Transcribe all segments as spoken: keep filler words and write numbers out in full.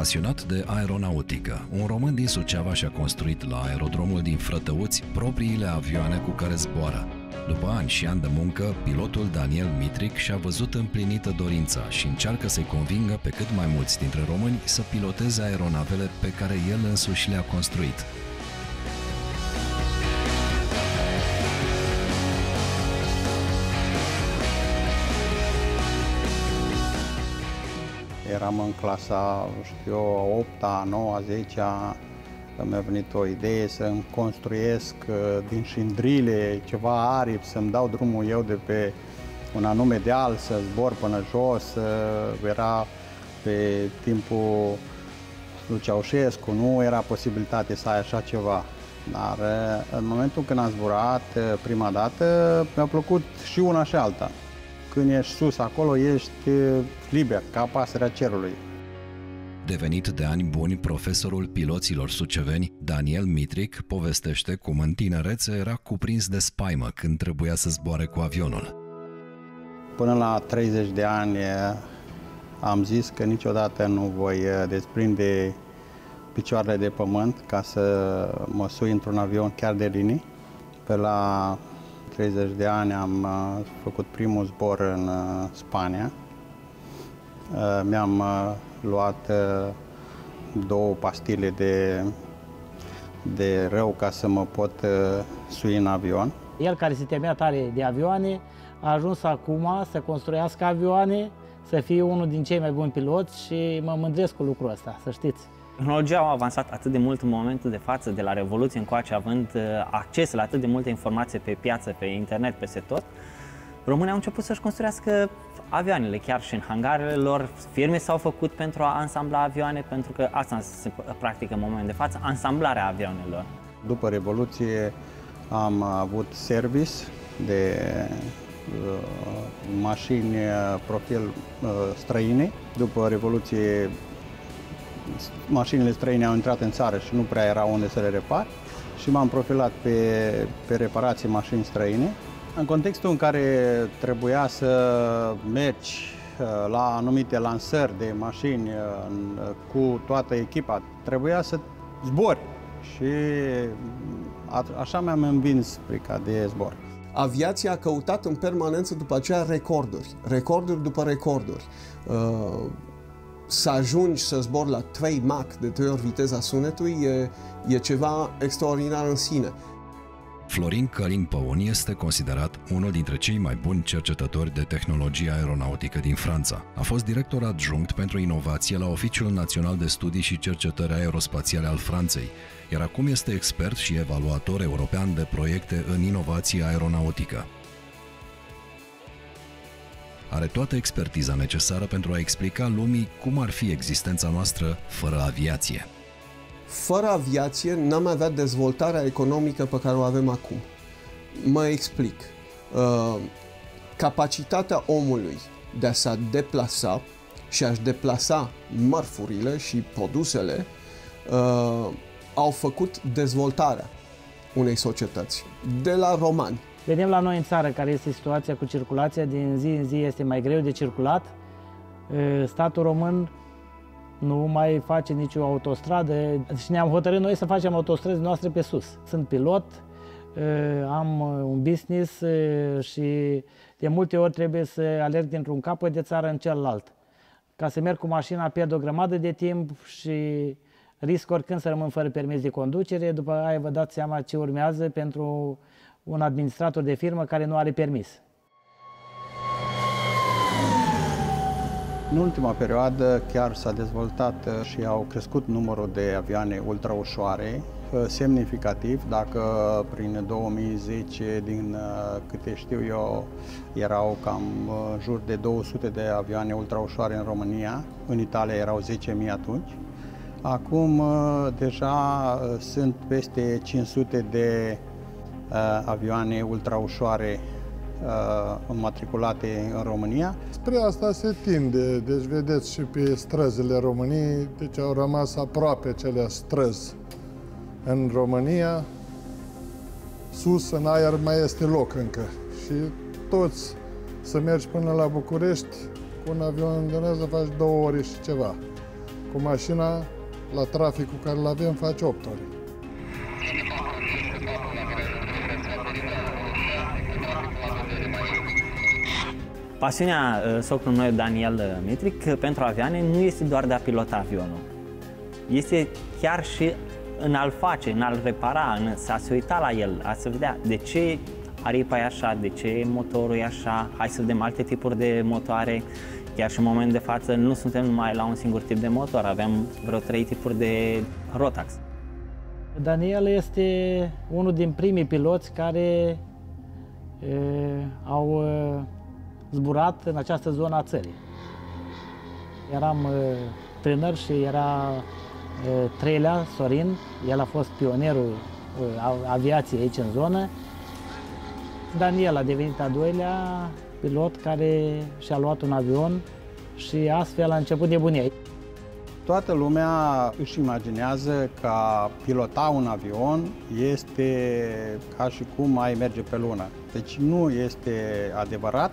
Pasionat de aeronautică, un român din Suceava și-a construit la aerodromul din Frătăuți propriile avioane cu care zboară. După ani și ani de muncă, pilotul Daniel Mitric și-a văzut împlinită dorința și încearcă să-i convingă pe cât mai mulți dintre români să piloteze aeronavele pe care el însuși le-a construit. Eram în clasa, știu eu, a opta, a noua, a zecea, mi-a venit o idee să-mi construiesc din șindrile ceva aripi, să-mi dau drumul eu de pe un anume deal, să zbor până jos. Era pe timpul lui Ceaușescu, nu era posibilitate să ai așa ceva. Dar în momentul când am zburat prima dată, mi-a plăcut și una și alta. Când ești sus acolo, ești liber, ca pasărea cerului. Devenit de ani buni profesorul piloților suceveni, Daniel Mitric povestește cum în tinerețe era cuprins de spaimă când trebuia să zboare cu avionul. Până la treizeci de ani am zis că niciodată nu voi desprinde picioarele de pământ ca să mă sui într-un avion chiar de linii. Pe la treizeci de ani am făcut primul zbor în Spania. Mi-am luat două pastile de, de rău ca să mă pot sui în avion. El, care se temea tare de avioane, a ajuns acum să construiască avioane, să fie unul din cei mai buni piloți și mă mândresc cu lucrul ăsta, să știți. Tehnologia a avansat atât de mult în momentul de față, de la Revoluție încoace, având acces la atât de multe informații pe piață, pe internet, peste tot, românii au început să-și construiască avioanele, chiar și în hangarele lor. Firme s-au făcut pentru a ansambla avioane, pentru că asta se practică în momentul de față, ansamblarea avioanelor. După Revoluție am avut service de uh, mașini profil uh, străine. După Revoluție mașinile străine au intrat în țară și nu prea era unde să le repar și m-am profilat pe, pe reparații mașini străine. În contextul în care trebuia să mergi la anumite lansări de mașini cu toată echipa, trebuia să zbori și așa mi-am învins frica de zbor. Aviația a căutat în permanență după aceea recorduri, recorduri după recorduri. Să ajungi să zbori la trei Mach, de trei ori viteza sunetului, e, e ceva extraordinar în sine. Florin Călin Păun este considerat unul dintre cei mai buni cercetători de tehnologie aeronautică din Franța. A fost director adjunct pentru inovație la Oficiul Național de Studii și Cercetări Aerospațiale al Franței, iar acum este expert și evaluator european de proiecte în inovație aeronautică. Are toată expertiza necesară pentru a explica lumii cum ar fi existența noastră fără aviație. Fără aviație n-am avea dezvoltarea economică pe care o avem acum. Mă explic. Uh, capacitatea omului de a se deplasa și a-și deplasa mărfurile și produsele uh, au făcut dezvoltarea unei societăți. De la romani. Vedem la noi în țară care este situația cu circulația, din zi în zi este mai greu de circulat. Statul român nu mai face nicio autostradă și ne-am hotărât noi să facem autostrăzi noastre pe sus. Sunt pilot, am un business și de multe ori trebuie să alerg dintr-un capăt de țară în celălalt. Ca să merg cu mașina pierd o grămadă de timp și risc oricând să rămân fără permis de conducere. După aia vă dați seama ce urmează pentru un administrator de firmă care nu are permis. În ultima perioadă chiar s-a dezvoltat și au crescut numărul de avioane ultraușoare semnificativ. Dacă prin două mii zece, din câte știu eu, erau cam în jur de două sute de avioane ultraușoare în România, în Italia erau zece mii atunci. Acum deja sunt peste cinci sute de avioane ultraușoare înmatriculate în România. Spre asta se tinde, deci vedeți și pe străzile României, deci au rămas aproape acelea străzi în România. Sus, în aer, mai este loc încă și toți să mergi până la București cu un avion indoneză faci două ore și ceva. cu mașina la traficul care îl avem face opt ore. Pasiunea socrului meu, Daniel Mitric, pentru avioane nu este doar de a pilota avionul. Este chiar și în a-l face, în a-l repara, în a se uita la el, a se vedea de ce aripa e așa, de ce motorul e așa, hai să vedem alte tipuri de motoare. Chiar și în moment de față nu suntem numai la un singur tip de motor, avem vreo trei tipuri de Rotax. Daniel este unul din primii piloți care e, au e, zburat în această zonă a țării. Eram e, tânăr și era e, Treilea, Sorin, el a fost pionierul e, aviației aici în zonă. Daniel a devenit a doilea pilot care și-a luat un avion și astfel a început nebunia. Toată lumea își imaginează că a pilota un avion este ca și cum ai merge pe lună. Deci nu este adevărat.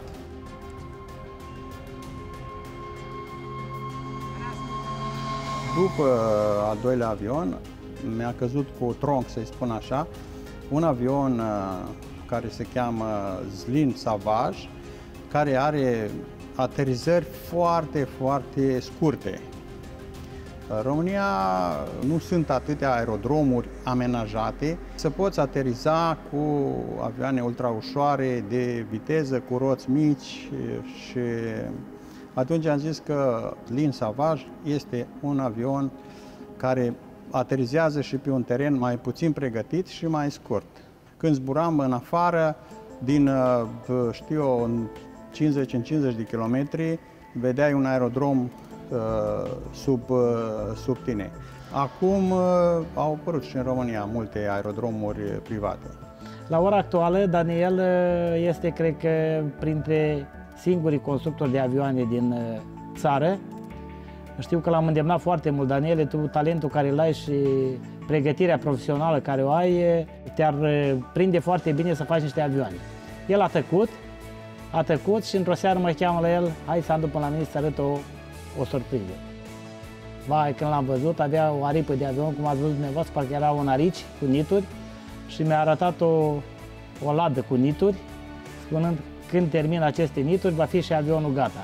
După al doilea avion, mi-a căzut cu tronc, să-i spun așa, un avion care se cheamă Zlin Savage, care are aterizări foarte, foarte scurte. În România nu sunt atâtea aerodromuri amenajate să poți ateriza cu avioane ultraușoare de viteză, cu roți mici și atunci am zis că Zlin Savage este un avion care aterizează și pe un teren mai puțin pregătit și mai scurt. Când zburam în afară, din, știu eu, în cincizeci în cincizeci de kilometri, vedeai un aerodrom uh, sub, uh, sub tine. Acum uh, au apărut și în România multe aerodromuri private. La ora actuală, Daniel este, cred că, printre singurii constructori de avioane din țară. Știu că l-am îndemnat foarte mult, Daniel, tu talentul care îl ai și pregătirea profesională care o ai, te-ar prinde foarte bine să faci niște avioane. El a tăcut, a tăcut și într-o seară mă cheamă la el, hai să până la mine să arăt o, o surpriză. Vai, când l-am văzut, avea o aripă de avion, cum ați văzut dumneavoastră, parcă era un arici cu nituri și mi-a arătat o, o ladă cu nituri, spunând când termin aceste nituri, va fi și avionul gata.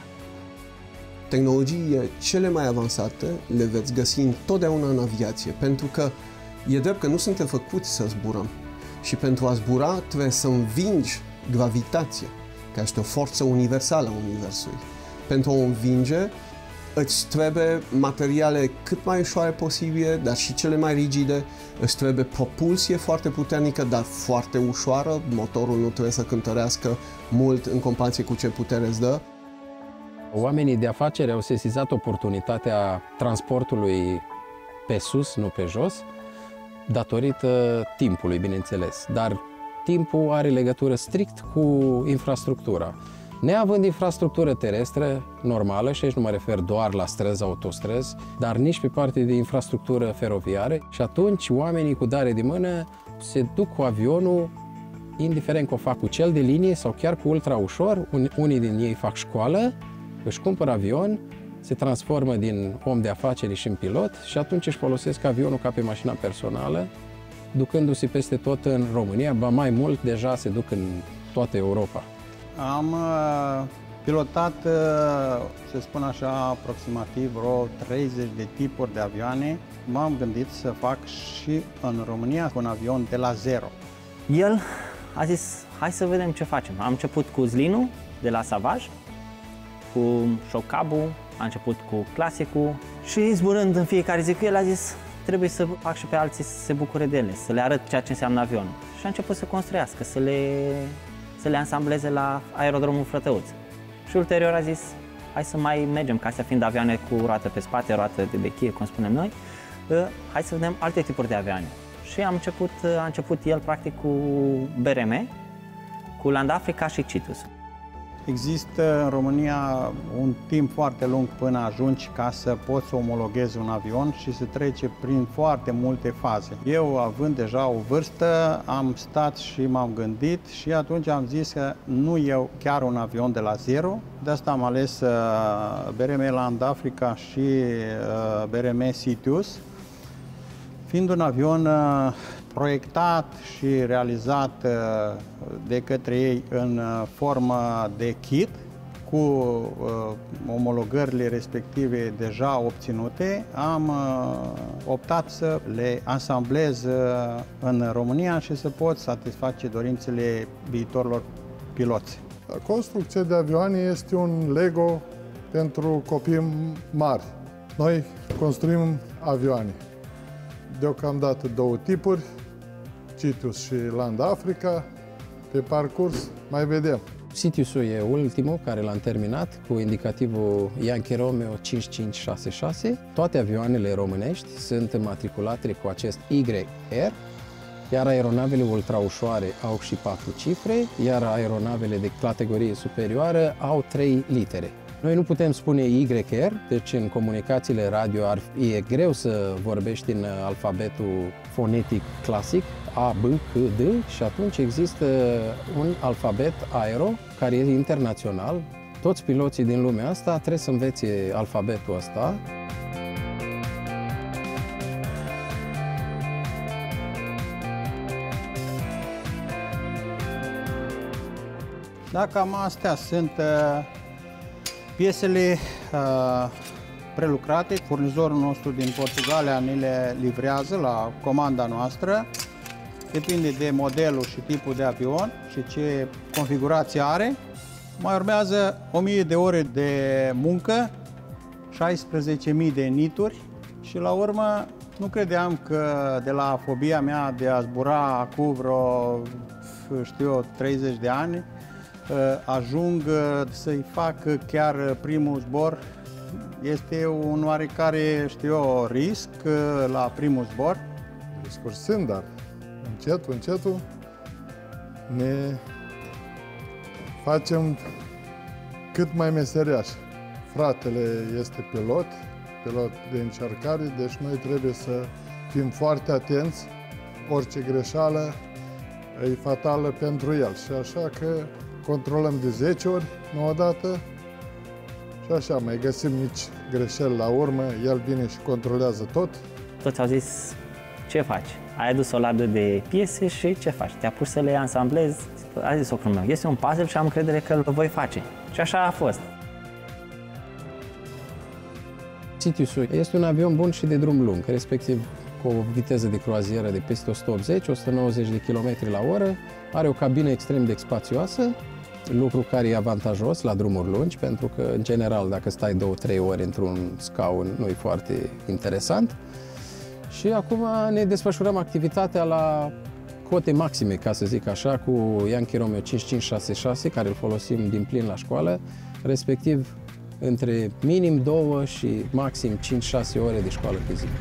Tehnologiile cele mai avansate le veți găsi întotdeauna în aviație, pentru că e drept că nu suntem făcuți să zburăm. Și pentru a zbura trebuie să învingi gravitația, care este o forță universală a Universului. Pentru a o învinge, îți trebuie materiale cât mai ușoare posibile, dar și cele mai rigide, îți trebuie propulsie foarte puternică, dar foarte ușoară, motorul nu trebuie să cântărească mult în comparație cu ce putere îți dă. Oamenii de afaceri au sesizat oportunitatea transportului pe sus, nu pe jos, datorită timpului, bineînțeles. Dar timpul are legătură strict cu infrastructura. Neavând infrastructură terestră normală, și aici nu mă refer doar la străzi, autostrăzi, dar nici pe partea de infrastructură feroviară, și atunci oamenii cu dare de mână se duc cu avionul, indiferent că o fac cu cel de linie sau chiar cu ultra ușor. Unii din ei fac școală, își cumpără avion, se transformă din om de afaceri și în pilot și atunci își folosesc avionul ca pe mașina personală, ducându-se peste tot în România, ba mai mult, deja se duc în toată Europa. Am uh, pilotat, uh, să spun așa, aproximativ vreo treizeci de tipuri de avioane. M-am gândit să fac și în România un avion de la zero. El a zis, hai să vedem ce facem. Am început cu Zlinul de la Savage, cu Shockabu, a început cu clasicul și zburând în fiecare zi cu el a zis, trebuie să fac și pe alții să se bucure de ele, să le arăt ceea ce înseamnă avionul. Și a început să construiască, să le, să le ansambleze la aerodromul Frătăuț. Și ulterior a zis, hai să mai mergem, ca să fiind avioane cu roată pe spate, roată de bechie, cum spunem noi, hai să vedem alte tipuri de avioane. Și am început, a început el practic cu B R M, cu Land Africa și Citus. Există în România un timp foarte lung până ajungi ca să poți să omologhezi un avion și să trece prin foarte multe faze. Eu, având deja o vârstă, am stat și m-am gândit și atunci am zis că nu eu chiar un avion de la zero. De asta am ales B R M Land Africa și B R M Sitius, fiind un avion proiectat și realizat de către ei în formă de kit, cu omologările respective deja obținute, am optat să le asamblez în România și să pot satisface dorințele viitorilor piloți. Construcția de avioane este un Lego pentru copii mari. Noi construim avioane. Deocamdată două tipuri, Sitius și Land Africa. Pe parcurs mai vedem. Sitiusul e ultimul care l-am terminat cu indicativul Yankee Romeo cinci cinci șase șase. Toate avioanele românești sunt matriculate cu acest Y R, iar aeronavele ultraușoare au și patru cifre, iar aeronavele de categorie superioară au trei litere. Noi nu putem spune Y R, deci în comunicațiile radio ar fi, e greu să vorbești în alfabetul fonetic clasic, A, B, C, D, și atunci există un alfabet aero care e internațional. Toți piloții din lumea asta trebuie să învețe alfabetul ăsta. Da, cam astea sunt uh, piesele uh, prelucrate. Furnizorul nostru din Portugalia ni le livrează la comanda noastră. Depinde de modelul și tipul de avion și ce configurație are. Mai urmează o mie de ore de muncă, șaisprezece mii de nituri și la urmă nu credeam că de la fobia mea de a zbura cu vreo, știu eu, treizeci de ani, ajung să-i fac chiar primul zbor. Este un oarecare, știu eu, risc la primul zbor. Riscuri sunt, dar încetul, încetul ne facem cât mai meseriași. Fratele este pilot, pilot de încercare, deci noi trebuie să fim foarte atenți. Orice greșeală e fatală pentru el și așa că controlăm de zece ori, nu odată, și așa mai găsim mici greșeli la urmă, el vine și controlează tot. Toți au zis, ce faci? Ai adus o ladă de piese și ce faci? Te-a pus să le ansamblezi? A zis socrul meu, este un puzzle și am încredere că îl voi face. Și așa a fost. Sitiusul este un avion bun și de drum lung, respectiv cu o viteză de croazieră de peste o sută optzeci - o sută nouăzeci de kilometri la oră, are o cabină extrem de spațioasă, lucru care e avantajos la drumuri lungi, pentru că, în general, dacă stai două trei ore într-un scaun, nu e foarte interesant. Și acum ne desfășurăm activitatea la cote maxime, ca să zic așa, cu Yankee Romeo cinci cinci șase șase, care îl folosim din plin la școală, respectiv între minim două și maxim cinci șase ore de școală pe zi.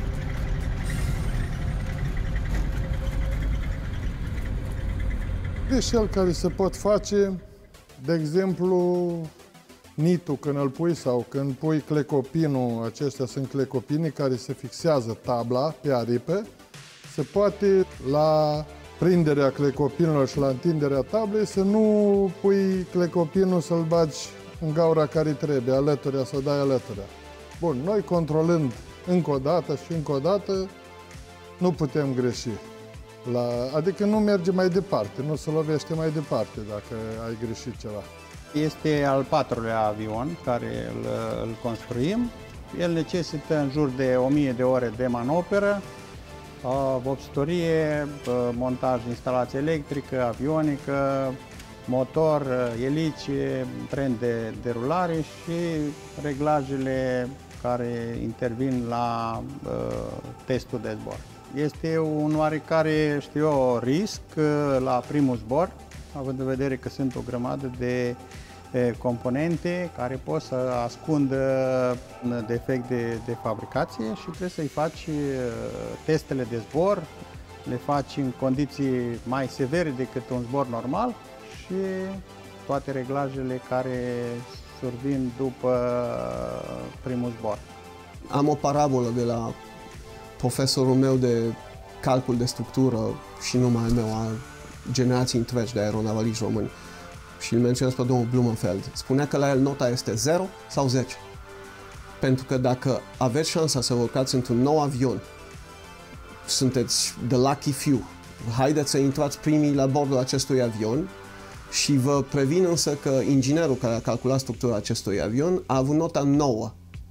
Greșeli care se pot face, de exemplu, nitul când îl pui sau când pui clecopinul, acestea sunt clecopinii care se fixează tabla pe aripe, se poate la prinderea clecopinilor și la întinderea tablei să nu pui clecopinul să-l bagi în gaura care trebuie, alăturea, să o dai alăturea. Bun, noi controlând încă o dată și încă o dată, nu putem greși. La, adică nu merge mai departe, nu se lovește mai departe dacă ai greșit ceva. Este al patrulea avion care îl, îl construim. El necesită în jur de o mie de ore de manoperă, vopsitorie, montaj de instalație electrică, avionică, motor, elice, tren de derulare și reglajele care intervin la uh, testul de zbor. Este un oarecare, știu eu, risc la primul zbor, având în vedere că sunt o grămadă de componente care pot să ascundă un defect de, de fabricație și trebuie să-i faci testele de zbor, le faci în condiții mai severe decât un zbor normal și toate reglajele care survin după primul zbor. Am o parabolă de la profesorul meu de calcul de structură și numai al meu, a generații întregi de aeronavaliști români. Și îl menționez pe domnul Blumenfeld. Spunea că la el nota este zero sau zece. Pentru că dacă aveți șansa să vă urcați într-un nou avion, sunteți the lucky few, haideți să intrați primii la bordul acestui avion și vă previn însă că inginerul care a calculat structura acestui avion a avut nota nouă.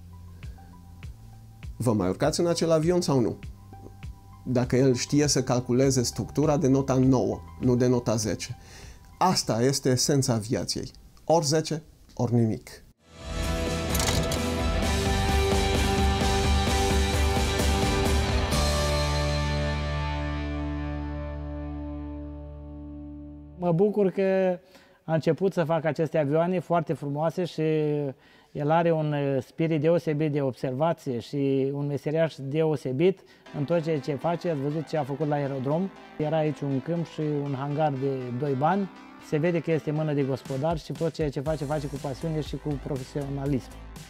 Vă mai urcați în acel avion sau nu? Dacă el știe să calculeze structura de nota nouă, nu de nota zece. Asta este esența aviației. Ori zece, ori nimic. Mă bucur că a început să facă aceste avioane foarte frumoase și el are un spirit deosebit de observație și un meseriaș deosebit în tot ceea ce face. Ați văzut ce a făcut la aerodrom. Era aici un câmp și un hangar de doi bani. Se vede că este mână de gospodar și tot ceea ce face, face cu pasiune și cu profesionalism.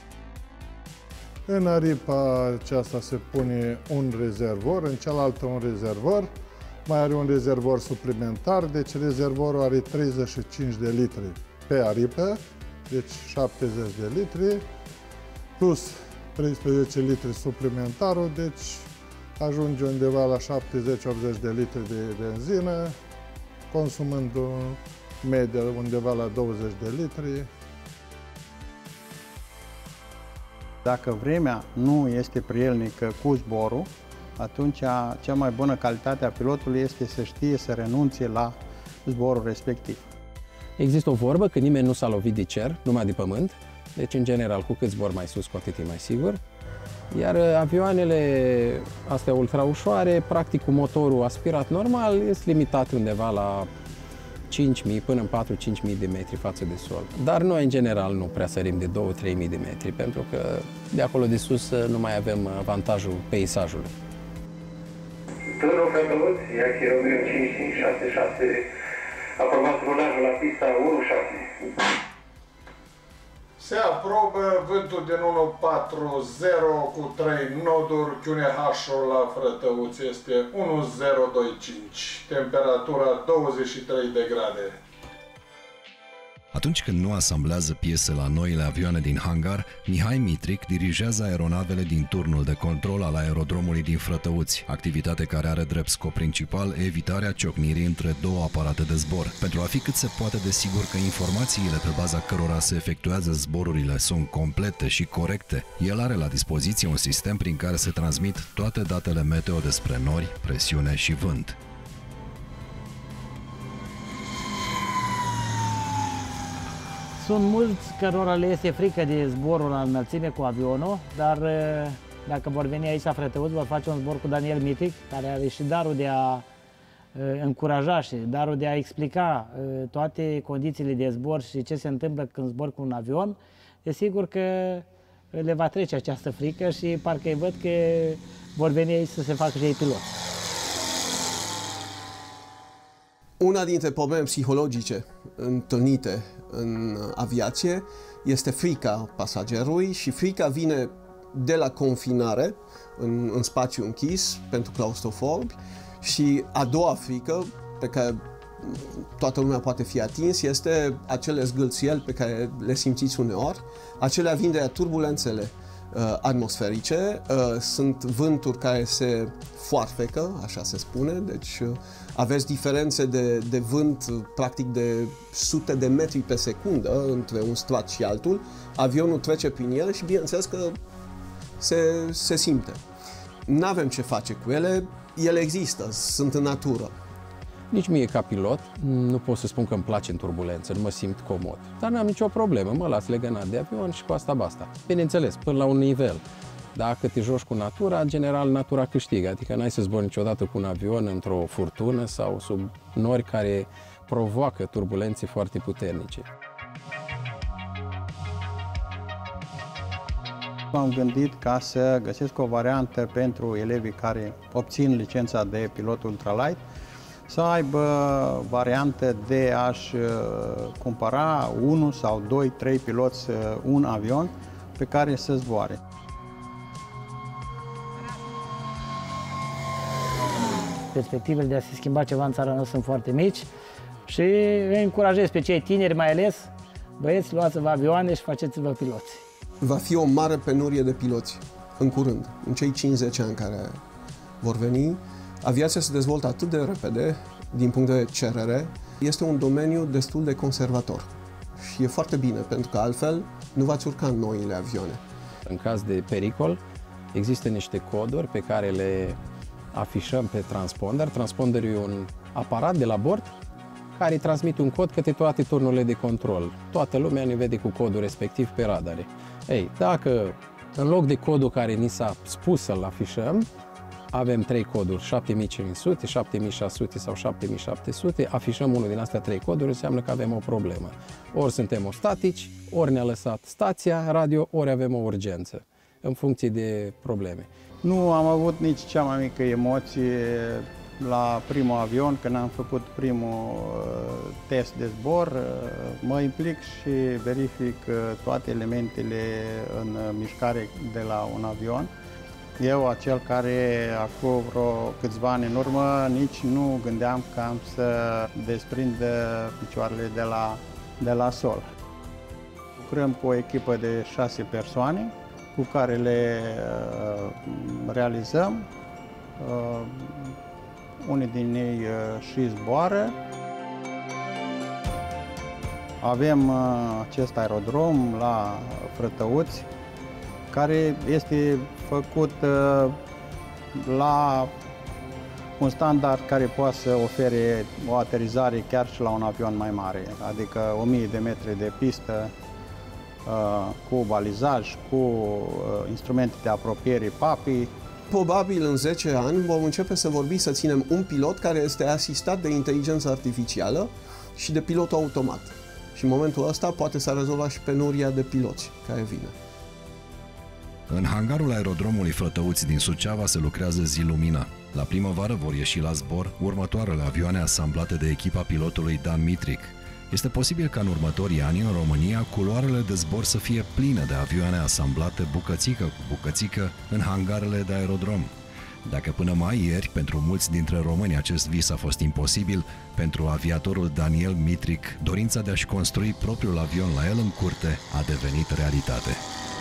În aripa aceasta se pune un rezervor, în cealaltă un rezervor. Mai are un rezervor suplimentar, deci rezervorul are treizeci și cinci de litri pe aripă, deci șaptezeci de litri, plus treisprezece litri suplimentarul, deci ajunge undeva la șaptezeci optzeci de litri de benzină, consumând media undeva la douăzeci de litri. Dacă vremea nu este prielnică cu zborul, atunci cea mai bună calitate a pilotului este să știe să renunțe la zborul respectiv. Există o vorbă că nimeni nu s-a lovit de cer, numai de pământ. Deci, în general, cu cât zbor mai sus, cu atât e mai sigur. Iar avioanele astea ultraușoare, practic cu motorul aspirat normal, este limitat undeva la cinci mii până în patru-cinci mii de metri față de sol. Dar noi, în general, nu prea sărim de două-trei mii de metri, pentru că de acolo de sus nu mai avem avantajul peisajului. Turul Fătăluț, Iachi Romeo cinci cinci șase șase, aprobat rulajul la pista unu șase. Se aprobă vântul din unu patru zero cu trei noduri, Q N H-ul la Frătăuț este unu zero doi cinci, temperatura douăzeci și trei de grade. Atunci când nu asamblează piese la noile avioane din hangar, Mihai Mitric dirigează aeronavele din turnul de control al aerodromului din Frătăuți, activitate care are drept scop principal evitarea ciocnirii între două aparate de zbor. Pentru a fi cât se poate de sigur că informațiile pe baza cărora se efectuează zborurile sunt complete și corecte, el are la dispoziție un sistem prin care se transmit toate datele meteo despre nori, presiune și vânt. Sunt mulți cărora le este frică de zborul la înălțime cu avionul, dar dacă vor veni aici la Frătăuț, vor face un zbor cu Daniel Mitric, care are și darul de a încuraja și darul de a explica toate condițiile de zbor și ce se întâmplă când zbor cu un avion. E sigur că le va trece această frică și parcă îi văd că vor veni aici să se facă și ei pilot. Una dintre probleme psihologice întâlnite în aviație este frica pasagerului și frica vine de la confinare în, în spațiu închis pentru claustrofobi și a doua frică pe care toată lumea poate fi atins este acele zgâlțieli pe care le simțiți uneori. Acelea vin de la turbulențele uh, atmosferice, uh, sunt vânturi care se foarfecă, așa se spune, deci uh, aveți diferențe de, de vânt practic de sute de metri pe secundă între un strat și altul, avionul trece prin ele și bineînțeles că se, se simte. N-avem ce face cu ele, ele există, sunt în natură. Nici mie ca pilot nu pot să spun că îmi place în turbulență, nu mă simt comod. Dar n-am nicio problemă, mă las legănat de avion și cu asta basta. Bineînțeles, până la un nivel. Dacă te joci cu natura, în general natura câștigă, adică n-ai să zbori niciodată cu un avion într-o furtună sau sub nori care provoacă turbulențe foarte puternice. M-am gândit ca să găsesc o variantă pentru elevii care obțin licența de pilot ultralight, să aibă variante de a-și cumpăra unul sau doi, trei piloți un avion pe care să zboare. Perspectivele de a se schimba ceva în țara noastră sunt foarte mici și îi încurajez pe cei tineri mai ales, băieți, luați-vă avioane și faceți-vă piloți. Va fi o mare penurie de piloți în curând, în cei cinci zece ani care vor veni. Aviația se dezvoltă atât de repede, din punct de cerere, este un domeniu destul de conservator. Și e foarte bine, pentru că altfel nu v-ați urca în noile avioane. În caz de pericol, există niște coduri pe care le afișăm pe transponder. Transponderul e un aparat de la bord care îi transmite un cod către toate turnurile de control. Toată lumea ne vede cu codul respectiv pe radare. Ei, dacă în loc de codul care ni s-a spus să-l afișăm, avem trei coduri, șapte mii cinci sute, șapte mii șase sute sau șapte mii șapte sute, afișăm unul din astea trei coduri, înseamnă că avem o problemă. Ori suntem ostatici, ori ne-a lăsat stația radio, ori avem o urgență, în funcție de probleme. Nu am avut nici cea mai mică emoție la primul avion, când am făcut primul test de zbor. Mă implic și verific toate elementele în mișcare de la un avion. Eu, acel care acum vreo câțiva ani în urmă, nici nu gândeam că am să desprind picioarele de la, de la sol. Lucrăm cu o echipă de șase persoane cu care le uh, realizăm. Uh, unii din ei uh, și zboară. Avem uh, acest aerodrom la Frătăuți, care este făcut uh, la un standard care poate să ofere o aterizare chiar și la un avion mai mare, adică o mie de metri de pistă, uh, cu balizaj, cu uh, instrumente de apropiere P A P I. Probabil în zece ani vom începe să vorbim să ținem un pilot care este asistat de inteligență artificială și de pilot automat. Și în momentul ăsta poate să rezolva și penuria de piloți care vine. În hangarul aerodromului Frătăuți din Suceava se lucrează zi lumină. La primăvară vor ieși la zbor următoarele avioane asamblate de echipa pilotului Dan Mitric. Este posibil ca în următorii ani în România culoarele de zbor să fie pline de avioane asamblate bucățică cu bucățică în hangarele de aerodrom. Dacă până mai ieri, pentru mulți dintre români acest vis a fost imposibil, pentru aviatorul Daniel Mitric, dorința de a-și construi propriul avion la el în curte a devenit realitate.